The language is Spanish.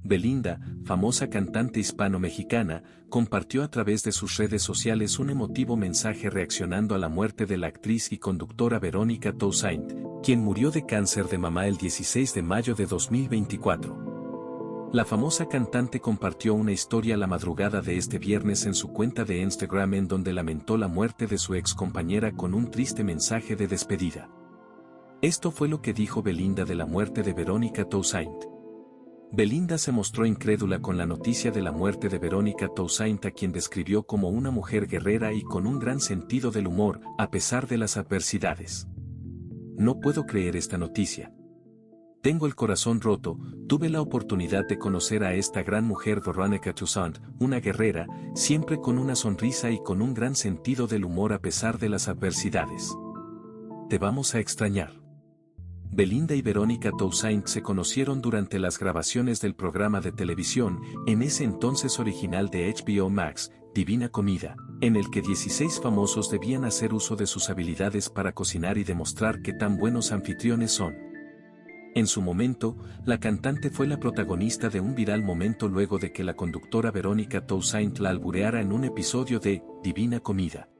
Belinda, famosa cantante hispano-mexicana, compartió a través de sus redes sociales un emotivo mensaje reaccionando a la muerte de la actriz y conductora Verónica Toussaint, quien murió de cáncer de mama el 16 de mayo de 2024. La famosa cantante compartió una historia la madrugada de este viernes en su cuenta de Instagram en donde lamentó la muerte de su ex compañera con un triste mensaje de despedida. Esto fue lo que dijo Belinda de la muerte de Verónica Toussaint. Belinda se mostró incrédula con la noticia de la muerte de Verónica Toussaint, a quien describió como una mujer guerrera y con un gran sentido del humor, a pesar de las adversidades. No puedo creer esta noticia. Tengo el corazón roto. Tuve la oportunidad de conocer a esta gran mujer Verónica Toussaint, una guerrera, siempre con una sonrisa y con un gran sentido del humor a pesar de las adversidades. Te vamos a extrañar. Belinda y Verónica Toussaint se conocieron durante las grabaciones del programa de televisión, en ese entonces original de HBO Max, Divina Comida, en el que 16 famosos debían hacer uso de sus habilidades para cocinar y demostrar qué tan buenos anfitriones son. En su momento, la cantante fue la protagonista de un viral momento luego de que la conductora Verónica Toussaint la albureara en un episodio de Divina Comida.